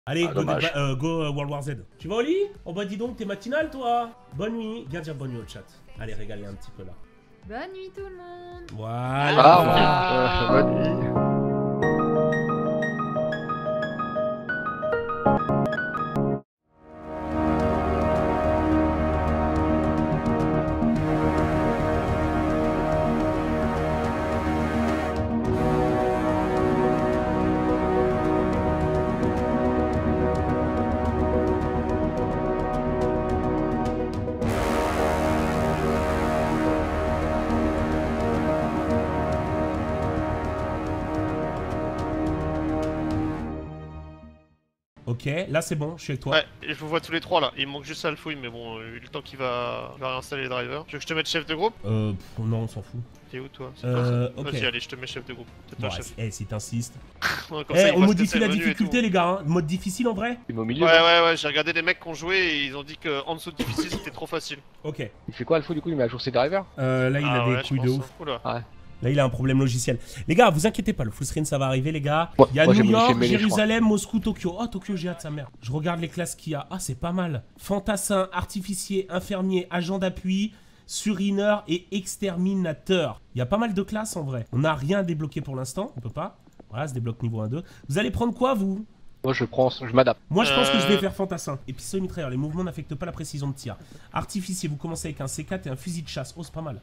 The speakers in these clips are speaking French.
Allez, Ah, go World War Z. Tu vas au lit? Oh bah dis donc, t'es matinal toi. Bonne nuit. Viens dire bonne nuit au chat. Allez, régalez un petit peu là. Bonne nuit tout le monde. Voilà. Bonne nuit. Ok, là c'est bon, je suis avec toi. Ouais, et je vous vois tous les trois là. Il me manque juste Alfouille, mais bon, le temps qu'il va réinstaller les drivers. Tu veux que je te mette chef de groupe? Non, on s'en fout. T'es où toi? Ok. Vas-y, allez, je te mets chef de groupe. C'est toi Bon, chef. si t'insistes. Ouais, comme ça, ils On voient ce que modifie c'est, la le menu et difficulté tout. les gars, hein. Mode difficile en vrai? Il est au milieu. Ouais, j'ai regardé des mecs qui ont joué et ils ont dit qu'en dessous de difficile c'était trop facile. Ok. Il fait quoi Alpha du coup? Il met à jour ses drivers? Là il a des ouais, couilles je de pense, ouf. hein. Oula. Là il a un problème logiciel. Les gars, vous inquiétez pas, le full screen ça va arriver les gars. Ouais, Il y a moi, j'ai New modifié York, le menu, je crois. Jérusalem, Moscou, Tokyo. Oh Tokyo j'ai hâte sa mère. Je regarde les classes qu'il y a. Ah c'est pas mal. Fantassin, artificier, infirmier, agent d'appui, surineur et exterminateur. Il y a pas mal de classes en vrai. On n'a rien à débloquer pour l'instant, on peut pas. Voilà, se débloque niveau 1-2. Vous allez prendre quoi vous? Moi je m'adapte. Moi je pense que je vais faire fantassin. Et puis pistolet mitrailleur, les mouvements n'affectent pas la précision de tir. Artificier, vous commencez avec un C4 et un fusil de chasse. Oh c'est pas mal.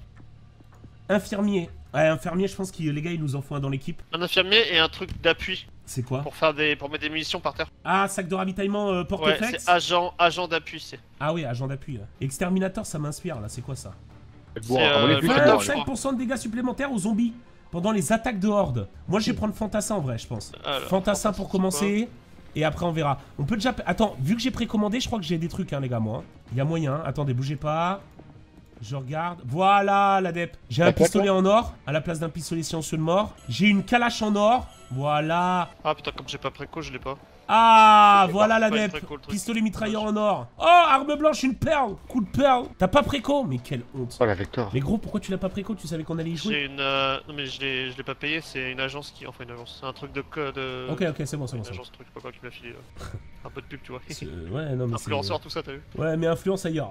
Infirmier. Ouais, infirmier, je pense que les gars ils nous en font un dans l'équipe. Un infirmier et un truc d'appui C'est quoi? pour mettre des munitions par terre. Ah, sac de ravitaillement Ouais, porte-flex. c'est agent d'appui, c'est. Ah oui, agent d'appui. Ouais. Exterminateur, ça m'inspire là, c'est quoi ça? Bon, C'est, à mon avis, le c'est Attends, bon, je crois. 25% de dégâts supplémentaires aux zombies pendant les attaques de horde. Moi je vais prendre fantassin en vrai, je pense. Alors, Fantassin pour commencer. Et après on verra. On peut déjà... Attends, vu que j'ai précommandé, je crois que j'ai des trucs hein les gars moi. Il y a moyen. Hein. Attendez, bougez pas. Je regarde. Voilà l'adep. J'ai un pistolet en or à la place d'un pistolet silencieux de mort. J'ai une calache en or. Voilà. Ah putain, comme j'ai pas préco, je l'ai pas. Ah, voilà pas l'adep. très cool, le truc. Pistolet mitrailleur en or. Oh, arme blanche, une perle. Coup de perle. T'as pas préco? Mais quelle honte. Oh la Vector. Mais gros, pourquoi tu l'as pas préco? Tu savais qu'on allait y jouer? J'ai une. Non, mais je l'ai pas payé, c'est une agence qui. Enfin, une agence. C'est un truc de code. Ok, c'est bon, c'est bon. Une agence, truc, je sais pas quoi qui m'a filé là. Un peu de pub, tu vois. Ouais, non, mais Influenceur, tout ça, t'as vu? Ouais, mais influence ailleurs.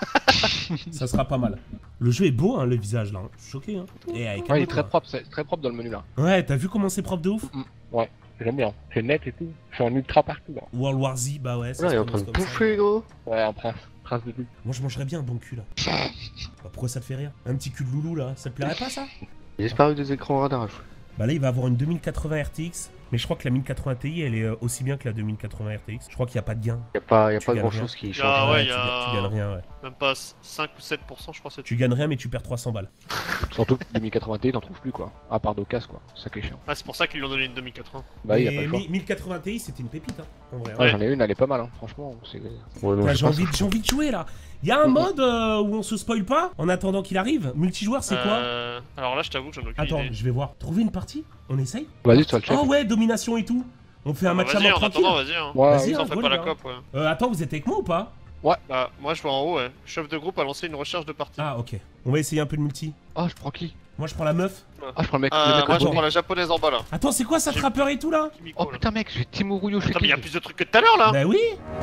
Ça sera pas mal. Le jeu est beau, hein, le visage là. Je suis choqué, hein. Et avec Ouais, il est très propre, c'est très propre dans le menu là. Ouais, t'as vu comment c'est propre de ouf? Ouais, j'aime bien. C'est net et tout. Je suis en ultra partout là. World War Z, bah ouais. Là, il est en train de commence comme ça. bouffer gros. Ouais, un prince. Prince de lutte. Moi, je mangerais bien un bon cul là. Bah, pourquoi ça te fait rire? Un petit cul de loulou là, ça te plairait pas ça? Il a disparu des écrans radar. Bah là, il va avoir une 2080 RTX. Mais je crois que la 1080 Ti, elle est aussi bien que la 2080 RTX. Je crois qu'il n'y a pas de gain. Y a pas Tu gagnes grand rien. chose qui change. Ah ouais, tu, y a- tu gagnes rien, ouais. Même pas 5 ou 7%, je crois, c'est Tu gagnes rien, mais tu perds 300 balles. Surtout que 2080 Ti t'en trouves plus quoi. À part d'Ocas quoi. C'est ça qui est chiant. Ah, c'est pour ça qu'ils lui ont donné une 2080. Bah, il y a Mais pas le choix. 1080 Ti, c'était une pépite, hein, en vrai. hein. Ouais, j'en ai une, elle est pas mal hein. Franchement, c'est. Ouais, non, Bah, je j'ai pense- envie de jouer là. Il y a un mode où on se spoil pas en attendant qu'il arrive. Multijoueur, c'est quoi? Alors là, je t'avoue que j'en ai aucune Attends, idée. je vais voir. Trouver une partie? On essaye? Vas-y, toi le chef. Oh ouais, domination et tout. On fait un match à Vas-y, mort en tranquille. attendant, vas-y. Hein. Ouais, Vas-y, Ça en hein, fait go, pas les la gars. cop, ouais. Attends, vous êtes avec moi ou pas? Bah, moi je vois en haut, ouais. Chef de groupe a lancé une recherche de partie. Ah, ok. On va essayer un peu de multi. Oh, je prends qui? Moi, je prends la meuf. Ah, je prends le mec. Moi je abonné. prends la japonaise en bas là. Attends, c'est quoi ça J'ai- trappeur et tout là? Kimiko, Oh là. putain, mec, j'ai Timo Rouillot chez Attends, mais il y a King. plus de trucs que tout à l'heure là. Bah oui.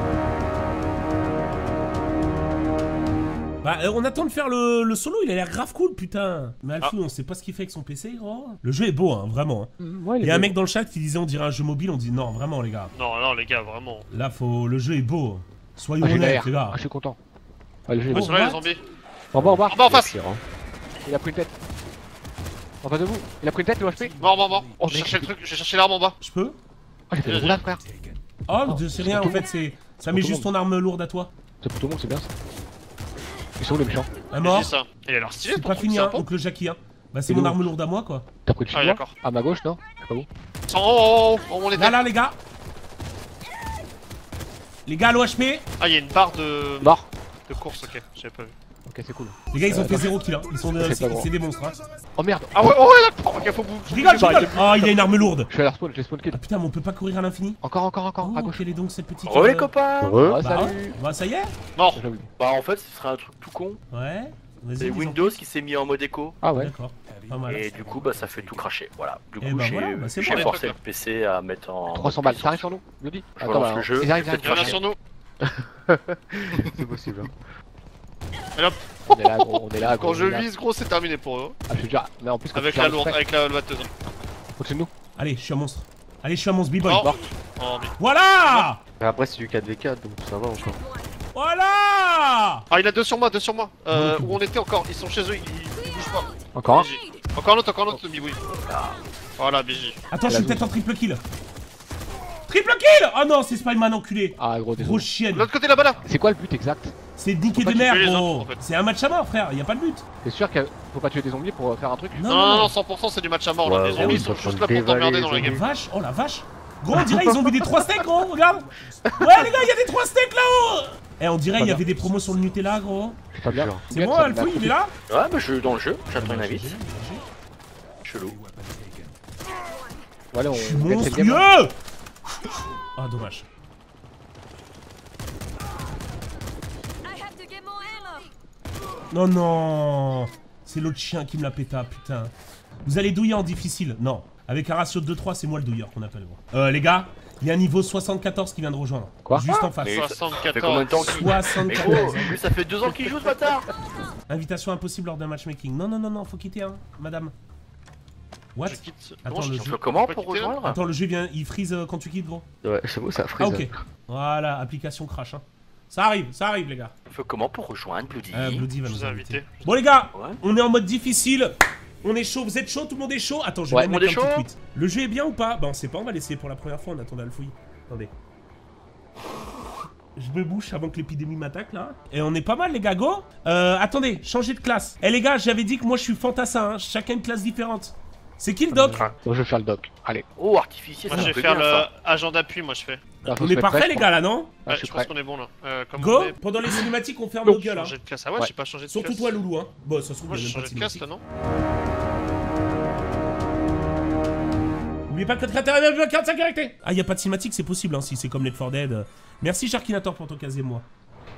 Bah, on attend de faire le solo, il a l'air grave cool, putain. Mais Alfou, on sait pas ce qu'il fait avec son PC, gros. Le jeu est beau, hein, vraiment. hein. Ouais, Il y a un mec dans le chat qui disait on dirait un jeu mobile, on dit non, vraiment, les gars. Non, les gars, vraiment. Là, faut. Le jeu est beau. Soyons Ah, j'ai honnêtes, l'air. les gars. Ah, je suis content. Ouais, le jeu est Oh, bon. C'est vrai, what les zombies. En bas, en bas. En bas, en face. Il a pris une tête. En face de vous. Il a pris une tête, le HP. Mort. Oh, J'ai mec. cherché le truc, j'ai cherché l'arme en bas. Je peux? Oh, j'ai fait une roulade, frère. Oh, c'est rien, en fait, c'est. Ça met tout le juste ton arme lourde à toi. C'est pour tout le monde, c'est bien ça. Ils sont où les méchants? Un J'ai mort. dit ça. Il a l'air stylé C'est ton pas truc, fini, c'est un hein, pont. oncle Jackie, hein. Bah, c'est Et mon nous arme lourde à moi, quoi. T'as pris le Ah, chinois? d'accord. À ma gauche, non? C'est pas où? Oh, on était. Là, les gars. Les gars, l'OHP. Ah, il y a une barre de Mort. course, ok, j'avais pas vu. Ok, c'est cool. Les gars, ils ont fait 0 kill, hein. Ils sont C'est pas bon. c'est des monstres, hein. Oh merde. Ah ouais, d'accord, ok, faut bouger. Je rigole. Oh, il a une arme lourde. Je suis à la spawn, j'ai spawn kill. Ah putain, mais on peut pas courir à l'infini. Encore, Oh, à gauche. quel est donc cette petite. Re les copains. Oh, Bah, salut. bah, ça y est. Mort. J'avoue. Bah en fait ce serait un truc tout con. Ouais. Vas-y. C'est dis-en Windows plus. qui s'est mis en mode écho. Ah ouais. D'accord. Pas mal. Et du coup, bah ça fait tout cracher. Voilà. Du Et coup, bah voilà, bah, c'est j'ai bon. forcé le PC à mettre en. 300 balles, ça arrive sur nous, Bloody. Je relance le jeu. Ils arrivent, ils Peut-être Il y en a arrivent. sur nous. C'est possible. Allez hop. On est là, gros, on est là, gros. Quand je on est là. vise, gros, c'est terminé pour eux. Ah, je suis déjà. Mais en plus, quand Avec tu la arrives lourde, près, avec la batteuse. au-dessus de nous. Allez, je suis un monstre. Allez, je suis un monstre, B-boy. Oh. Oh, mais- Voilà. Mais après, c'est du 4v4, donc ça va encore. Voilà. Ah, il a deux sur moi, deux sur moi. Où on était encore, ils sont chez eux, ils bougent pas. Encore un. BJ. Encore un autre, Mibouille. Voilà, BJ. Attends, je suis peut-être en triple kill. Triple kill. Oh non, c'est Spider-Man enculé. Ah, gros, Gros désolé. De chienne. l'autre côté là-bas là. C'est quoi le but exact? C'est niquer Faut pas des mères, tuer les gros. autres, en fait. C'est un match à mort, frère. Y a pas de but. T'es sûr qu'il faut pas tuer des zombies pour faire un truc? Non, Non, non, 100% c'est du match à mort là. Ouais, Les ouais, zombies ils sont sont juste en là train pour de t'emmerder dévaler, dans la les game. Vache, oh la vache. Gros, on dirait ils ont mis des 3 steaks, gros. Regarde. Ouais, les gars, y a des 3 steaks là-haut. Eh, on dirait il y avait des promos sur le Nutella, gros. Pas bien. C'est bon, Alfouille, il est là. Ouais, bah je suis dans le jeu. J'attends une invite. Chelou. Voilà, on Je suis gagne cette game. monstrueux. Ah, dommage. Non, non. C'est l'autre chien qui me l'a péta, putain. Vous allez douiller en difficile. Non. Avec un ratio de 2-3, c'est moi le douilleur qu'on appelle. Gros. Les gars, il y a un niveau 74 qui vient de rejoindre. Quoi? Juste en face. Mais ça fait combien de 74. temps qu'il. Mais 74. gros, lui ça fait 2 ans qu'il joue ce bâtard. Invitation impossible lors d'un matchmaking. Non, non, non, non, faut quitter, hein, madame. What? Je quitte. Attends, Comment le je jeu. Donc comment Pas pour quitter, là rejoindre? Attends, le jeu vient, il freeze quand tu quittes, gros. Ouais, j'avoue, ça Ah, freeze. ok. Voilà, application crash. Hein. Ça arrive, les gars. On fait comment pour rejoindre Bloody? Bloody va Je nous vous ai inviter. invité. Bon, les gars, Ouais. on est en mode difficile. On est chaud, vous êtes chaud, tout le monde est chaud. Attends, je vais Ouais, même tout le mettre monde un est petit tweet. Le jeu est bien ou pas? Bah, on sait pas, on va l'essayer pour la première fois. On attend Alfouille. Attendez. Je me bouche avant que l'épidémie m'attaque là. Et on est pas mal, les gars, go. Attendez, changez de classe. Eh, les gars, j'avais dit que moi je suis fantassin. Hein. Chacun une classe différente. C'est qui le doc? Moi, je vais faire le doc. Allez. Oh, artificier, Moi ça je me vais plaît faire bien, le ça. agent d'appui, moi je fais. Là, faut On se est mettre parfait, prêt, les je gars, là, non? Ah, Ouais, je suis je pense prêt. qu'on est bon là. Go. on est... Pendant les cinématiques, on ferme Go. nos gueules. Hein. Changer de classe. Ah ouais, Ouais. j'ai pas changé de Surtout classe. toi, Loulou. Hein. Bon, ça se trouve, Moi il y j'ai a même pas changé de de classe, cinématique. toi non? N'oubliez pas que 45 caractères. Ah, y a pas de cinématique, c'est possible, hein, si c'est comme Left 4 Dead. Merci, Sharkinator, pour ton casier, moi.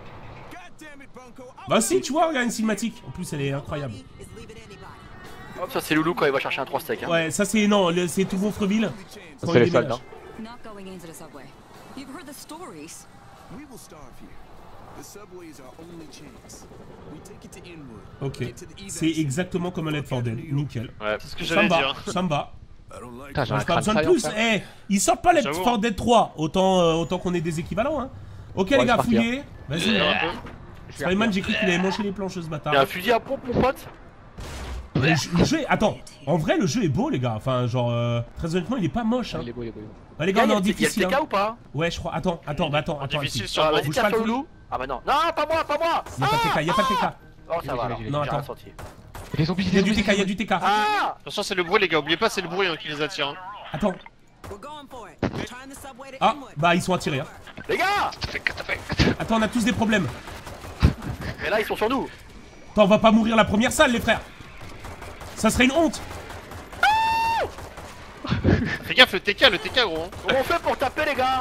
Bah si, tu vois, regarde une cinématique. En plus, elle est incroyable. Hop, ça c'est Loulou quand il va chercher un 3 steak. Hein. Ouais, ça c'est... Non, c'est tout Gonfreville. quand C'est il les soldes, déménage. hein. Not going into the subway. You've heard the stories. We will starve here. The subway is our only chance. We take it to Inwood. Ok. Get to the evac C'est center. exactement comme un Left 4 Dead. Nickel. Ouais. C'est ce que Ça j'allais me va, dire. ça me va. I don't like Putain, j'ai J'ai un pas crâne besoin de saillant, plus. frère. Ils sortent pas Left J'avoue. 4 Dead 3. Autant qu'on ait des équivalents, hein. Ok, les Ouais, gars, c'est parti, fouillez. Vas-y. Un peu. Spider-Man, j'ai cru qu'il avait mangé les planches, ce Y'a un bâtard. fusil à pompe, mon pote. Le jeu est... Attends, en vrai, le jeu est beau, les gars. Enfin, genre, très honnêtement, il est pas moche. Hein. Il est beau, il est beau. Bah, les gars, on est en Y'a le difficile. TK hein. ou pas? Ouais, je crois. Attends. Difficile Alfie. sur Ah, le vas-y, bouge tiens pas sur le le loup. loup. Ah bah non. Non, pas moi, pas moi. Y'a pas de TK, y'a pas de TK. Oh, ça va alors. Non, J'ai attends. rien senti. Les zombies, Y'a du TK, y'a du TK. Ah! Attention, c'est le bruit, les gars. Oubliez pas, c'est le bruit hein, qui les attire. Hein. Attends. We're going for it. Trying the subway to Ah, Inwood. bah, ils sont attirés. Hein. Les gars! Attends, on a tous des problèmes. Mais là, ils sont sur nous. Attends, on va pas mourir la première salle, les frères. Ça serait une honte. Fais gaffe, le TK, gros. Hein. Comment on fait pour taper, les gars?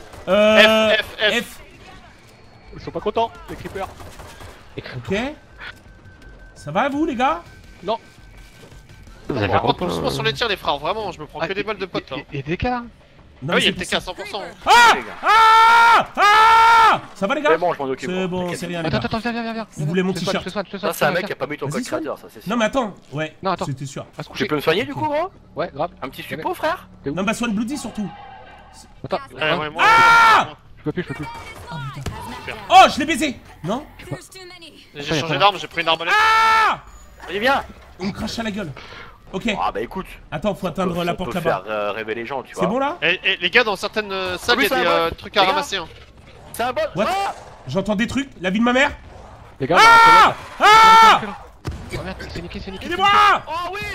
F. Ils sont pas contents, les creepers. Ok. Ça va, vous, les gars? Non. Vous avez Par un contre, doucement sur les tirs, les frères. Vraiment, je me prends que des balles de potes là. Et des cas. Non, Ah oui, mais il y a le c'est TK à pour 100%. ça. Les gars. Ah Ça va, les gars? C'est bon, je m'en occupe. C'est bon, T'inquiète. c'est rien, les Attends, gars. attends, viens. Vous voulez mon Je te soigne, t-shirt? je te soigne, je te Ça, soigne. c'est un mec qui a pas mis ton Vas-y, code créateur, ça c'est sûr. Non, mais attends. Ouais, Non, attends. c'était sûr. Va se Tu coucher. peux me soigner du coup, gros? Ouais, grave. Un petit suppo, frère? Non, bah, soigne Bloody surtout. Attends. Ouais, moi, Je peux plus. Oh, je l'ai baisé. Non? There's too many. j'ai changé d'arme, j'ai pris une arbalète. Ah Allez, viens! On me crache à la gueule. Ok. Ah bah écoute, Attends, faut atteindre la porte on peut là-bas. faire rêver les gens, tu vois. C'est bon, là? Et les gars, dans certaines salles, Oui, il y c'est a un des bot. trucs à Les gars. ramasser. Hein. C'est un bot! What? Ah! J'entends des trucs. La vie de ma mère. Les gars, Ah Ah Oh merde, c'est niqué. Aidez-moi. Oh oui!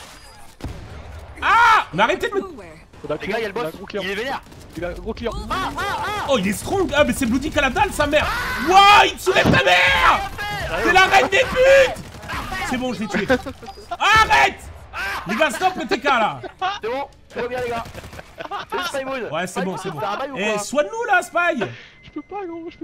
Ah Mais arrêtez de me... Nowhere. Les gars, y'a le boss, il est vénère! Il a un gros client. Oh, il est strong. Ah, mais c'est Bloody qui a la dalle, sa mère. Wouah, il te soulève ta mère. C'est la reine des putes. C'est bon, je l'ai tué. Arrête. Les gars, stop le TK, là. C'est bon, tout va bien les gars! Salut Spymoon! Ouais, c'est bon, c'est bon. T'as un bail ou Eh, quoi? soigne-nous, là, Spy. Je peux pas, gros, je peux pas.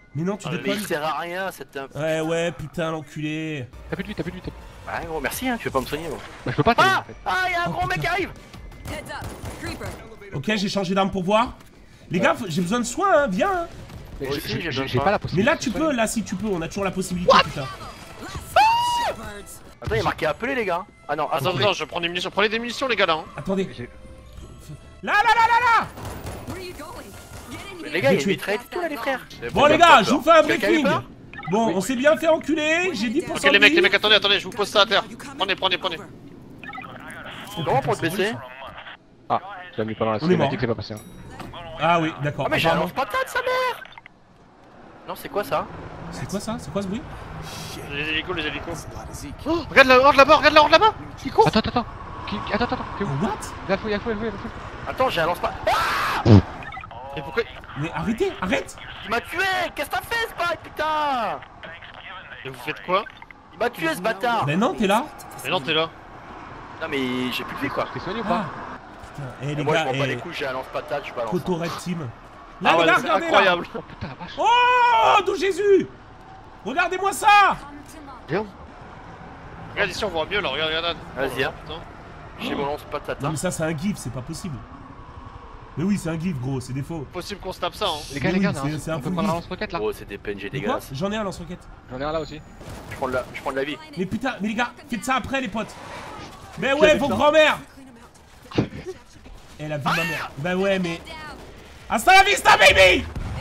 Mais non, tu Mais déconnes. il sert à rien, cette imp. Ouais, ouais, putain, l'enculé. T'as plus de vie, t'as plus de vie. Ouais, gros, merci, hein, tu veux pas me soigner, gros. Bah, je peux pas t'aider Ah en fait. Ah, y'a un Oh, gros mec putain. qui arrive. Heads up. Creeper. Ok, j'ai changé d'arme pour voir. Les gars, j'ai besoin de soins, hein, viens. Hein. Mais Moi aussi, j'ai besoin de j'ai toi. pas la Mais possibilité. là, tu peux, là, si tu peux, on a toujours la possibilité, putain. Birds. Attends, il y a marqué appeler, les gars. Ah non, Attends, attends, attends, je prends des munitions. Prenez des munitions, les gars, là. Hein. Attendez. J'ai- Là, là, là, là, là. Where are you going? Get in here. les gars, il y a J'ai une tué. mitraillette et tout, là, les frères. Bon, les gars, je vous fais un Quelqu'un a eu briefing. peur Bon, on s'est bien fait enculer. J'ai 10% Ok, de les vie. mecs, attendez, attendez, je vous pose ça à terre. Prenez. Comment pour te baisser? Ah, tu l'as mis pendant la On est mort. cinématique, c'est pas passé. Hein. Ah oui, d'accord. Ah, mais j'ai un Apparemment- lance-patate, sa mère. Non, c'est quoi ça? C'est quoi ça? C'est quoi ce bruit? Les hélicos, les hélicos. That's a lot of Zeke. Oh, regarde là, regarde là-bas, regarde là, regarde là-bas. Qui court? Attends, attends, attends. Attends, t'es où? What? Y'a fou, y'a fou, y'a fou, y'a fou. Attends, j'ai un lance-patate. Et pourquoi? Mais arrêtez, arrête! Il m'a tué. Qu'est-ce que t'as fait, Spike, putain? Et vous faites quoi? Il m'a tué, ce bâtard. Mais non, t'es là? Mais non, t'es là. Non, mais j'ai plus de vie, quoi. T'es soigné ou Ah! pas? Putain, eh Et les moi, je gars, m'en bats les eh, couilles, j'ai un lance-patate, je balance. Coto Red Team. Là, Ah les ouais, gars, c'est regardez là! incroyable. Oh putain, la vache. Oh, d'où Jésus! Regardez-moi ça! Regarde ici, on voit mieux là, regarde, regarde. Vas-y, hein. Putain. J'ai mon lance-patate. Non hein. mais ça c'est un gif, c'est pas possible. Mais oui, c'est un gif gros, c'est des faux. Possible qu'on se tape ça, hein. Les gars, Oui, les gars, c'est un on peut full prendre un geek. lance-roquette là? Gros, c'est des PNG De quoi? dégueulasses. J'en ai un lance-roquette. J'en ai un là aussi. Je prends de la vie. Mais putain, mais les gars, faites ça après les potes. Mais ouais, vos grand-mères! Elle a vu ma mère. Bah ouais, mais. Hasta la vista, baby!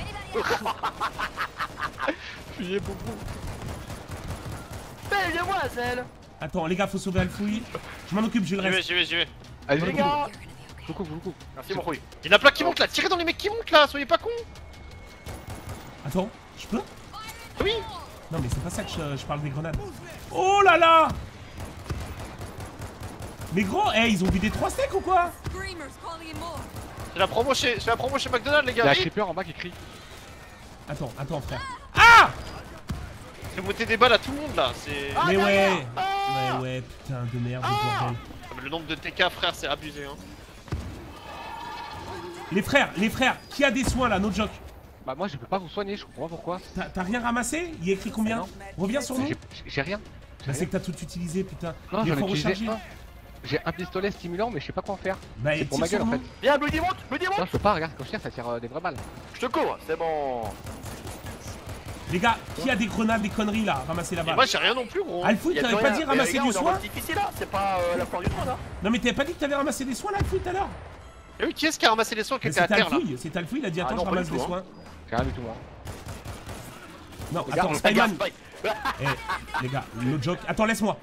Mais viens-moi, Zel. Attends, les gars, faut sauver Alfouille. Je m'en occupe, j'ai le reste. J'y vais. Allez, Les je gars. vous coupe, je vous coupe. Merci, mon couille. Il y en a plein qui montent là, tirez dans les mecs qui montent là, soyez pas cons. Attends, je peux? Oui. Non, mais c'est pas ça que je parle des grenades. Oh là là! Mais gros, eh, ils ont vidé 3 steaks ou quoi? Screamers calling more. C'est la promo chez McDonald's, les Il y a gars. un Vite. creeper en bas qui crie. Attends, frère. Ah! Fais monter des balles à tout le monde là, c'est. Mais ouais! Ouais, putain de merde, de bordel. Le nombre de TK, frère, c'est abusé, hein. Les frères, qui a des soins là, no joke? Bah, moi je peux pas vous soigner, je comprends pas pourquoi. T'as rien ramassé? Il y a écrit combien? Non. Reviens sur nous. J'ai rien. Bah c'est que t'as tout utilisé, putain. Non, Mais j'en ai faut utilisé recharger. un. J'ai un pistolet stimulant, mais je sais pas quoi en faire. Bah C'est pour ma tire gueule en sur fait. nous. Viens, Bloody monte, Bloody monte. Non, je peux pas, regarde, quand je tire, ça tire des vraies balles. Je te cours, c'est bon. Les gars, qui a des grenades, des conneries là? Ramassez la Et balle. moi j'ai rien non plus, gros. Alfouille, Y a t'avais plus pas rien. dit Mais ramasser les gars, du on est en soin? mode difficile là, c'est pas la foire du trône là. Non mais t'avais pas dit que t'avais ramassé des soins là, Alfouille, tout à l'heure? Et oui, qui est-ce qui a ramassé les soins qui Mais étaient à c'est terre là? Alfouille, c'est Alfouille, il a dit Ah attends, non, je pas ramasse du des tout, soins. J'ai rien du tout, moi. Non, Les gars, attends, on Spider-Man. Spike. Eh, les gars, no joke. Attends, laisse-moi.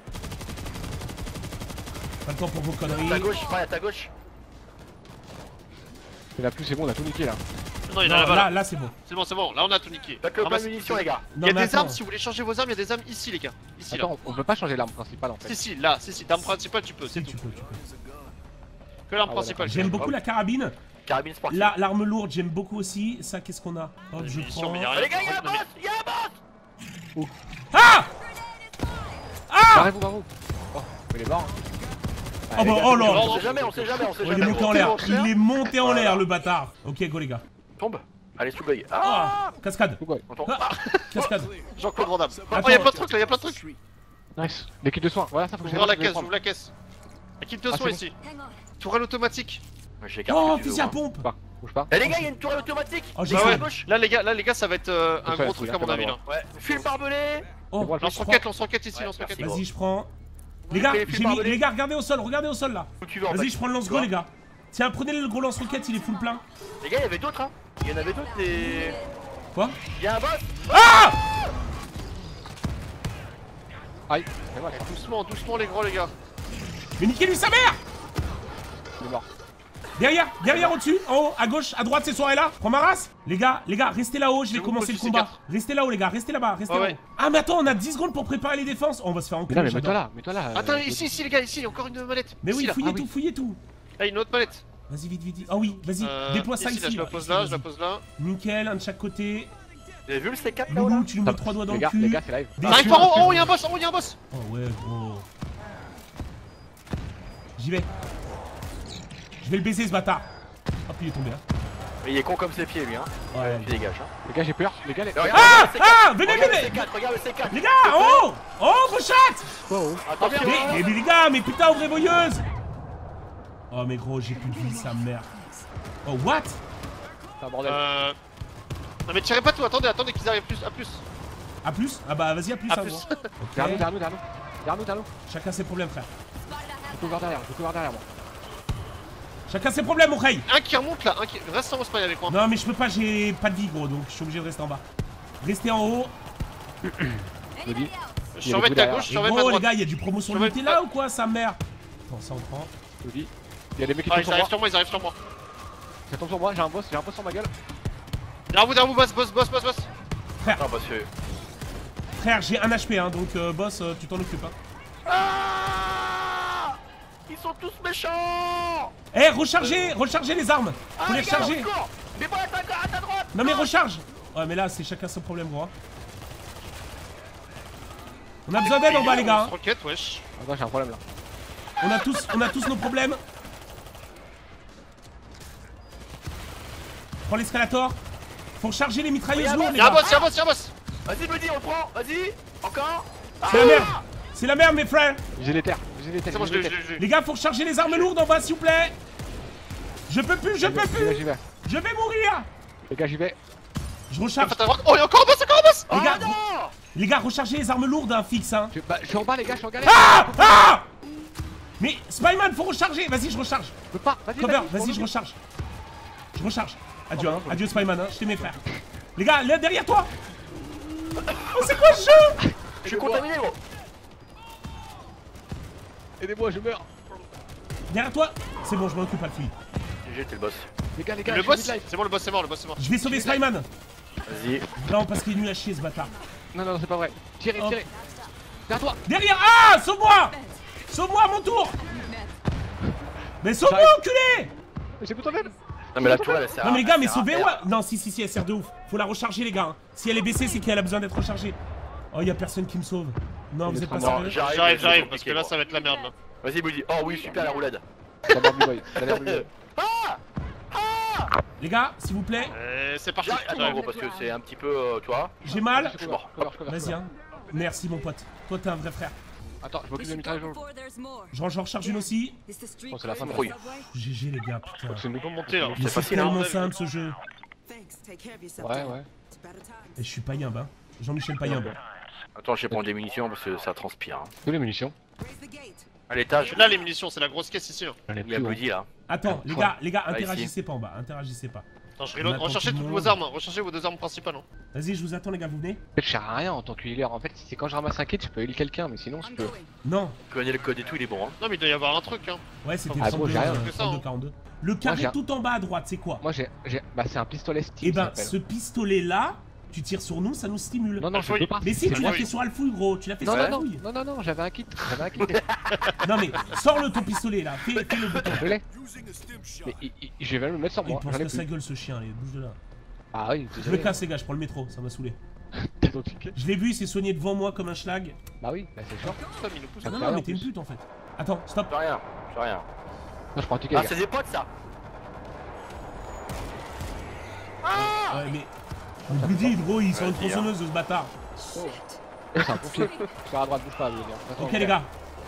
Pas le temps pour vos conneries. Ta gauche, pas à ta gauche. Il y en a plus, c'est bon, on a tout niqué là. Non, il y en a Non, là-bas là. là c'est bon. C'est bon, là on a tout niqué. T'as que plein de Ramasse- munitions, les gars. Il Non, y a mais des armes, attends. si vous voulez changer vos armes, il y a des armes ici, les gars. Ici, là. Attends, on peut pas changer l'arme principale en fait. Si, là, d'arme principale, tu peux, c'est Si, tout. tu peux. Que l'arme Ah ouais, principale. J'aime beaucoup la carabine. Carabine sportive. Là, l'arme lourde, j'aime beaucoup aussi. Ça, qu'est-ce qu'on a? Hop, Des je munitions, prends. mais y a Oh, rien. les gars, y'a un Non, mais- boss, y'a un boss. Ah! Ah! Barrez-vous, barrez-vous. Oh, il est mort. Oh bah, oh là! On sait jamais, on sait jamais, on sait Oh, il est jamais. monté en l'air. Il est monté en l'air, le bâtard. Ok, go les gars. Tombe. Allez, sous goy. Ah, Ah! Cascade. Tout quoi. on tombe. Ah! Cascade. Jean-Claude Van Damme. Oh, Attends. y'a plein de trucs là, y'a plein de trucs. Nice. Les kits de soins, voilà ça faut que Ouvre la je vais caisse, prendre. ouvre la caisse. Et qui te Ah, soin c'est ici. Hang on. Tourelle automatique. J'ai les cartes Oh, que tu veux, fusil à moi. pompe. Bouge pas. Eh les gars, y'a une tourelle automatique. Oh, j'ai Bah fait. ouais, là les gars, ça va être un Ouais, gros truc à mon c'est avis pas là. Ouais, file barbelé. Oh, C'est bon, je prends. Lance-roquette ici, Ouais, lance-roquette. merci. Vas-y, je prends. Les gars, Fais- fais j'ai mis. barbelé. Les gars, regardez au sol là. Où tu veux en Vas-y, fait. je prends le lance-go, les gars. Tiens, prenez le gros lance-roquette, il est full plein. Les gars, y'avait d'autres, hein. Il y en avait d'autres, des. Quoi? Y'a un boss. Ah! Aïe, c'est mal. Doucement, doucement les gros les gars. Mais niquez-lui sa mère! Il est mort. Derrière, au-dessus, en haut, à gauche, à droite, ces soirées-là. Prends ma race. Les gars, restez là-haut, je vais vous commencer le pose combat. C4. Restez là-haut, les gars, restez là-bas, restez Ouais, là-haut. ouais. Ah, mais attends, on a 10 secondes pour préparer les défenses. Oh, on va se faire Mais enculer. non, mais j'adore. mets-toi là. Attends, ici les gars, ici, encore une mallette. Mais oui, Ici, là. fouillez Ah tout, oui. fouillez tout. Ah, une autre mallette. Vas-y, vite. Ah oui, vas-y, déploie ça ici. Là, je la pose là, je la pose là. Nickel, un de chaque côté. Vous avez vu le C4 là-haut là? Loulou, tu nous mets 3 doigts dans Les le gars, cul. les gars, c'est live. Des- Arrive par en haut, en haut, y'a un boss, en haut, y'a un boss. Oh ouais, gros. J'y vais. Je vais le baiser, ce bâtard. Hop, il est tombé là. Mais il est con comme ses pieds lui hein. Ouais. Tu dégages hein. Les gars, j'ai peur. Les gars, les... Regarde, Ah le C4, Ah Venez, regarde venez le C4, regarde le C4. Les gars, oh Oh, vos chattes Attention. mais les gars, mais putain, ouvrez vos yeux. Oh mais gros, j'ai plus de vie, sa mère. Oh, what? C'est un bordel. Non mais tirez pas tout, attendez qu'ils arrivent plus, à plus. A plus? Ah bah vas-y, à plus, À hein, plus. gros. Derrière nous, Ok. derrière nous, derrière nous. Derrière nous, derrière nous. Chacun ses problèmes, frère. Je couvre derrière, je couvre derrière moi. Chacun ses problèmes, mon rey. Un qui remonte là, un qui... Reste en haut, Spy avec moi. Non, mais je peux pas, j'ai pas de vie, gros, donc je suis obligé de rester en bas. Restez en haut. Je me dis. Je Il y a surveille des ta coups gauche, je Et surveille ma gros, les droite. gars, il y a du promotion Je vais limitée pas- là ou quoi, sa mère? Attends, ça on prend. Je me dis. Il y a des mecs qui Ah, tombent ils sur arrivent moi. sur moi, ils arrivent sur moi. Ça tombe sur moi, j'ai un boss sur ma gueule. Derrière vous, boss. Ah bah c'est... Frère, j'ai un HP, hein, donc boss, tu t'en occupes, hein. Ah ils sont tous méchants. Eh, rechargez les armes. Faut les les gars, recharger. au secours. Des balles à ta droite. Non mais recharge. Ouais, mais là, c'est chacun son problème, gros. hein. On a besoin d'aide en bas, les gars. hein. Rocket, wesh. Attends, j'ai un problème là. On a tous nos problèmes. Prends l'escalator. Faut recharger les mitrailleuses lourdes, les Y'a un gars. boss, y'a un boss. Vas-y me dis, on le prend. Vas-y. Encore. C'est la merde. C'est la merde, mes frères. J'ai les terres, C'est bon, je l'ai. Les gars, faut recharger les armes lourdes en bas, s'il vous plaît. Je peux plus. J'y vais. Je vais mourir. Les gars, j'y vais. Je recharge. À ta droite. Oh, y'a encore un boss. Les gars, Oh non. les gars, rechargez les armes lourdes, hein, fixe, hein. Je suis en bas, les gars, je suis en galère. Ah. Mais Spyman, faut recharger. Vas-y, je recharge. Je peux pas, vas-y. Cover, vas-y, je recharge. Je recharge. Adieu, hein. Adieu, Spyman, hein. Je t'aime, mes frères. Les gars, là, derrière toi. Oh, c'est quoi ce jeu? Je suis contaminé gros. Aidez-moi, je meurs. Derrière toi. C'est bon, je m'en occupe, pas de fille. GG, t'es le boss. Les gars, Le je suis boss, mid-life. c'est bon, le boss est mort. Je vais sauver Spyman. Vas-y. Non, parce qu'il est nul à chier, ce bâtard. Non, c'est pas vrai. Tirez. Hop. Derrière toi. Derrière. Ah, sauve-moi. Sauve-moi à mon tour. Mais sauve-moi, enculé. J'ai plus même. Non mais la tourelle elle sert à... Non mais les gars, elle mais sert à sauvez faire. ouais. Non, si, elle sert de ouf. Faut la recharger, les gars. hein. Si elle est baissée, c'est qu'elle a besoin d'être rechargée. Oh, y a personne qui me sauve. Non, vous êtes pas Non, sérieux? J'arrive, c'est parce que là, compliqué, ça va être la merde là. quoi. Vas-y Buddy. Oh oui, super la roulade. T'as l'air B-boy. T'as l'air B-boy. Les gars, s'il vous plaît, C'est parti. Attends gros parce que c'est un petit peu... tu vois. j'ai mal. Je suis mort. Vas-y, Vas-y, hein. Merci, mon pote. Toi, t'es un vrai frère. Attends, je m'occupe de mitrailleuse. J'en recharge une aussi. Oh, c'est la fin de Brouille. GG, les gars, putain. C'est nous. Faut monter là. Mais C'est c'est facile, hein. tellement simple, ce jeu. Ouais. Et je suis Payimbe, hein. Jean-Michel Payimbe. Attends, je vais prendre des munitions parce que ça transpire. Hein. Où les munitions? À l'étage, Là, les munitions, c'est la grosse caisse ici. Là. il y a Buddy là. Attends, les gars, Là, interagissez pas en bas. Interagissez pas. Attends, je On reload. attend Recherchez tout le toutes monde. vos armes. Recherchez vos deux armes principales. hein. Vas-y, je vous attends, les gars, vous venez? En fait, je sers à rien en tant que healer. En fait, c'est quand je ramasse un kit, je peux heal quelqu'un, mais sinon, je peux. Non. Tu connais le code et tout, il est bon. Hein. Non, mais il doit y avoir un truc. Hein. Ouais, c'était Ah, gros, j'ai rien. 42. Le carré j'ai- tout en bas à droite, c'est quoi? Moi, bah, c'est un pistolet Steam. Eh ben, ça s'appelle. ce pistolet-là, tu tires sur nous, ça nous stimule. Non, je peux pas. Mais si, C'est tu moi l'as qui- fait sur Alfouille, gros. Tu l'as fait sur Alfouille. Non, j'avais un kit. Non, mais sors-le ton pistolet là. Fais le bouton. Je l'ai. Mais je vais le mettre sur Il moi. pense J'en ai que sa plus. gueule, ce chien. Allez, bouge de là. Ah oui, Je me désolé. casse, les gars. Je prends le métro. Ça m'a saoulé. T'es dans le ticket. Je l'ai vu, il s'est soigné devant moi comme un schlag. Bah oui, bah c'est sûr. Stop, il nous pousse. Ça Non, me non, fait mais rien, t'es une en plus. pute en fait. Attends, stop. Je fais rien, Non, je prends un ticket, Ah, les c'est gars. des potes ça. Ouais, mais. Le Buddy, gros, ils sont une tronçonneuse de ce bâtard. C'est un pompier. Sur la droite, bouge pas, les gars. Attends, Ok, les gars.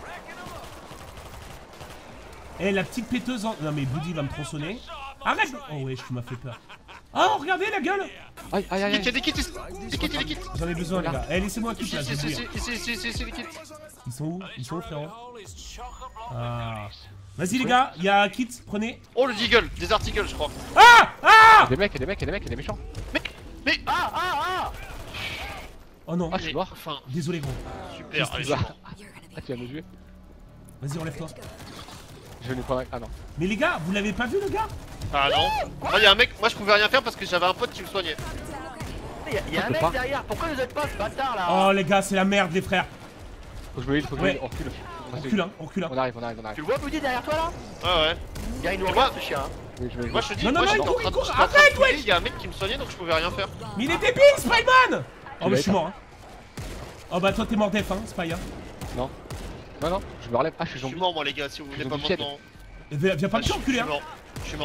Eh, la petite péteuse en. Non, mais Buddy va me tronçonner. Arrête! Oh, ouais, tu m'as fait peur. Oh, regardez la gueule! Aïe, aïe, aïe. Il y a des kits ici. Des kits. J'en ai besoin, les gars. Eh, laissez-moi un kit Ici, là, je vais ici, mourir. ici, les kits. Ils sont où? Ils sont où, frérot? Ah. Vas-y, les gars, il y a un kit, prenez. Oh, le Deagle, des articles, je crois. Ah! Ah! Y'a des mecs, y'a des méchants. Mais. Oh non, Ah, je suis mort. Enfin, désolé, gros. super. Allez, Ah, c'est bon. ah, tu vas me tuer. Vas-y, relève-toi. Je vais nous prendre. Ah non. Mais les gars, vous l'avez pas vu, le gars? Ah non. Moi, y a un mec, moi je pouvais rien faire parce que j'avais un pote qui me soignait. Il y a un peux mec pas. derrière, pourquoi vous êtes pas ce bâtard là? Oh, les gars, c'est la merde, les frères. Faut que je me heal, Ouais. On recule. On recule, hein, on recule. hein. On arrive. Tu le vois Buddy derrière toi là? Ouais. Gars, il nous Et regarde moi- ce chien. Oui, je vais. Moi je te dis, Non, non, moi non, j'étais il en court, train il de court. j'étais en train de Arrête, fouiller, wesh. il y a un mec qui me soignait donc je pouvais rien faire. Mais il est débile, Spyman! Oh, bah, je suis mort, hein. Oh, bah, toi, t'es mort def, hein, Spy, hein. Non, je me relève. Ah, je suis Je suis zombie. mort moi les gars si vous venez Ils ont pas du ciel. maintenant. Viens pas me tuer, enculé, hein. Je suis mort.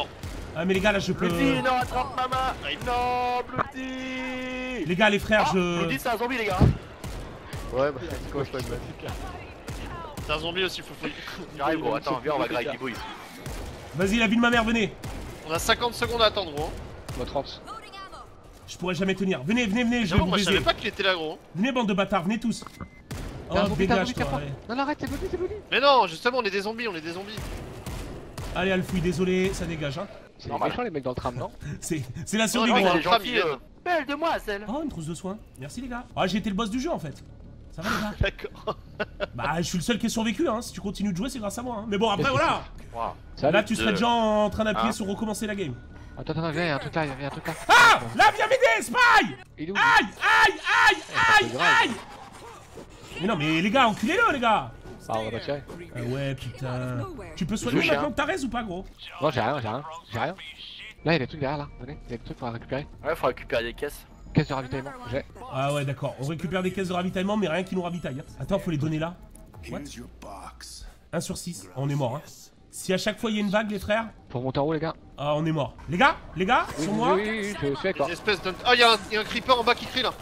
Ah mais les gars là je peux... Bloody, non, attrape ma main. Non, Bloody. Les gars, les frères, Bloody, c'est un zombie, les gars. Ouais, bah c'est quoi, c'est pas une classique. C'est un zombie aussi, faut fouiller. J'arrive, gros, attends, viens, on va grind Dibouille. Vas-y, la vie de ma mère, venez. On a 50 secondes à attendre, gros. Moi 30. Loading ammo. Je pourrais jamais tenir. Venez, venez, venez, je vais J'avoue, vous moi je savais baiser. pas qu'il était là, gros. Venez, bande de bâtards, venez tous. Oh, T'as un zombie, t'as un dégage, zombie qui toi. approche. Allez, Non, non, arrête, c'est bloqué, c'est bloqué. Mais non, justement, on est des zombies, on est des zombies. allez Alfouille, désolé, ça dégage, hein. C'est méchant les mecs dans le tram, non? C'est la Non, survie, non, gros. non, hein. les gens qui viennent. Belle de moi, celle. Oh, une trousse de soins. Merci, les gars. Ah, j'ai été le boss du jeu, en fait. Ça va, les gars? D'accord. Bah, je suis le seul qui est survécu, hein. Si tu continues de jouer, c'est grâce à moi, hein. Mais bon, après, voilà. Wow. Là, tu serais déjà en train d'appuyer Hein sur recommencer la game. Attends, attends, viens, y'a un truc là, y'a un truc là. Ah! Là, viens m'aider, Spy! Il est où? Aïe, aïe, aïe, aïe, c'est grave. aïe! Mais non, mais les gars, enculez-le, les gars! Ah, on va pas tirer. Ah ouais, putain. Tu peux soigner Je chien. maintenant que t'as raise ou pas, gros? Non, j'ai rien, j'ai rien, j'ai rien. Là, y'a des trucs derrière là, venez, y'a des trucs pour récupérer. Ouais, faut récupérer des caisses. Caisse de ravitaillement, j'ai. Ah ouais, d'accord. On récupère des caisses de ravitaillement, mais rien qui nous ravitaille. Hein. Attends, faut les donner là. What? Here's your box. 1 sur 6. On est mort, hein. Si à chaque fois il y a une vague, les frères, Pour monter en haut, les gars. ah, on est mort. Les gars, Oui, sur oui, moi. oui, oui, je suis avec toi. Des espèces de... Ah, y'a un creeper en bas qui crie là.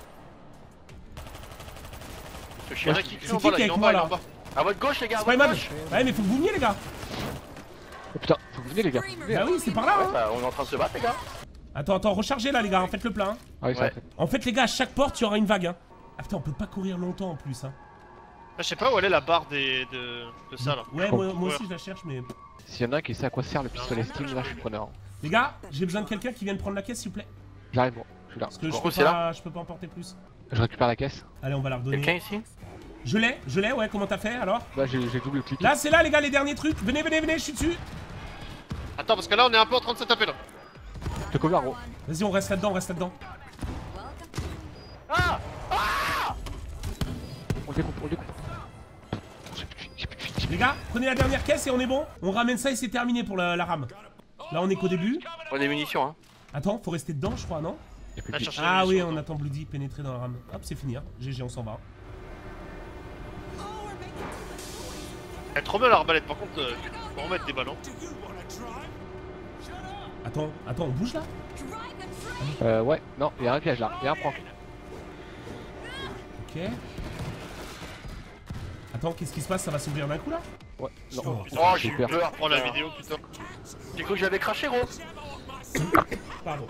Ce Y'a chien. un qui crie C'est en qui bas qui est là, il est avec en moi, bas, il est là en bas. À votre gauche, les gars, à votre Spyman. gauche. Ouais, mais faut que vous veniez, les gars. Oh putain, faut que vous venez, les gars. Venez, Bah hein. oui, c'est par là, Ouais, hein. bah, on est en train de se battre, les gars. Attends, attends, rechargez là, les gars. Faites le plein. Hein. Ah oui, ça Ouais. fait. En fait, les gars, à chaque porte, il y aura une vague. Hein. Ah putain, on peut pas courir longtemps en plus. Hein. Ah, je sais pas où elle est la barre de ça là. Ouais, moi aussi, je la cherche, mais. S'il y en a un qui sait à quoi sert le pistolet Steam, là, je suis preneur. Les gars, j'ai besoin de quelqu'un qui vienne prendre la caisse, s'il vous plaît. J'arrive, bon, je suis là. Parce que Gros, c'est là. je peux pas emporter plus. Je récupère la caisse. Allez, on va la Quelqu'un redonner. ici? Je l'ai, ouais, comment t'as fait alors? Là, j'ai double cliqué. Là, c'est là, les gars, les derniers trucs. Venez, venez, venez, je suis dessus. Attends, parce que là on est un peu en train de se taper là. Je te cover, gros. Vas-y, on reste là-dedans, on reste là-dedans. Ah! On le découpe, on le découpe. Les gars, prenez la dernière caisse et on est bon. On ramène ça et c'est terminé pour la rame. Là, on est qu'au début. On a des munitions, hein. Attends, faut rester dedans, je crois, non? Y'a plus Ah, de cherche- Ah oui, munitions, on attend Bloody pénétrer dans la rame. Hop, c'est fini, hein. GG, on s'en va. Elle est trop bien l'arbalète, par contre, faut remettre des ballons. Attends, on bouge là? Ouais, non, y'a un piège là, y'a un prank. Ok. Attends, qu'est-ce qui se passe? Ça va s'ouvrir d'un coup là? Ouais, non. Oh, Oh, j'ai eu peur. peur. Oh la vidéo, putain. J'ai cru que j'avais craché, gros. Pardon.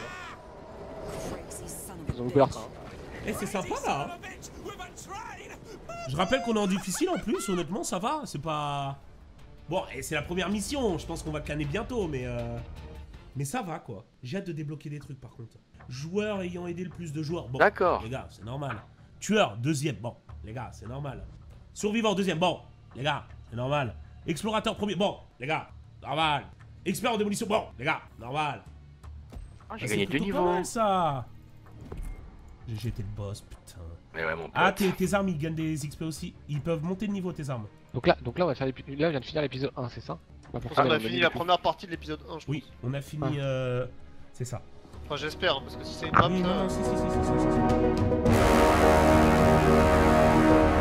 Ils ont loupé leur train. Eh, c'est sympa là. Hein. Je rappelle qu'on est en difficile en plus, honnêtement, ça va. C'est pas. Bon, et c'est la première mission. Je pense qu'on va canner bientôt, mais ça va quoi. J'ai hâte de débloquer des trucs par contre. Joueur ayant aidé le plus de joueurs. Bon, D'accord. les gars, c'est normal. Tueur, deuxième. Bon, les gars, c'est normal. Survivant, deuxième. Bon, les gars, c'est normal. Explorateur, premier. Bon, les gars, normal. Expert en démolition. Bon, les gars, normal. Ah, j'ai Ah, gagné c'est 2 plutôt pas niveaux. mal, ça. J'ai été le boss, putain. Mais ouais, mon pote. Ah, tes armes, ils gagnent des XP aussi. Ils peuvent monter de niveau, tes armes. Donc là, on va faire là, on vient de finir l'épisode 1, c'est ça? Bah, pour ça, On a on fini mis la du coup. première partie de l'épisode 1, je pense. Oui, on a fini. C'est ça. Enfin, j'espère, hein, parce que si c'est une map, Oui, non, ça... non, si.